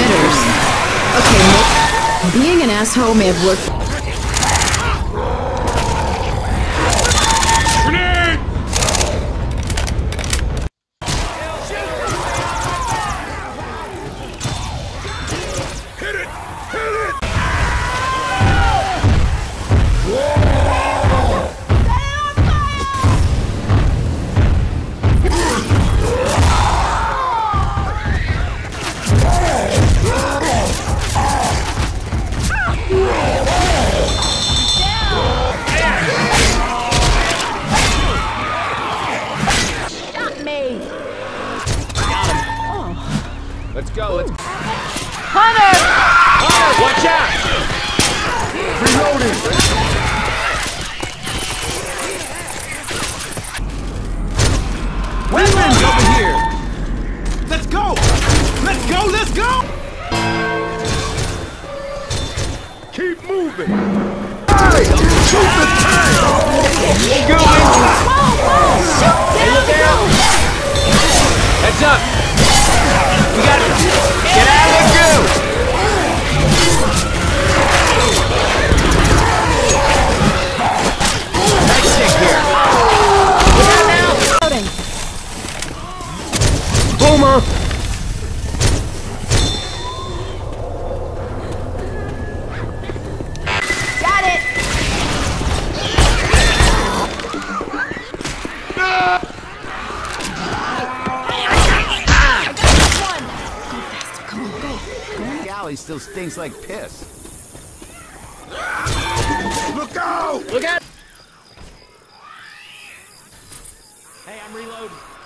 competitors. Okay, being an asshole may have worked. Let's go, let's... Hunter! Hunter, watch out! Reloading! Weapons over here! Let's go! Let's go! Let's go! Keep moving! Hey! Shoot the tank! Go, hey, look out! Heads up! We got it! Get out of the goo! Nice stick here! Look out now! Loading. Boomer! Got it! Galley still stinks like piss. Look out! Look out! Hey, I'm reloading.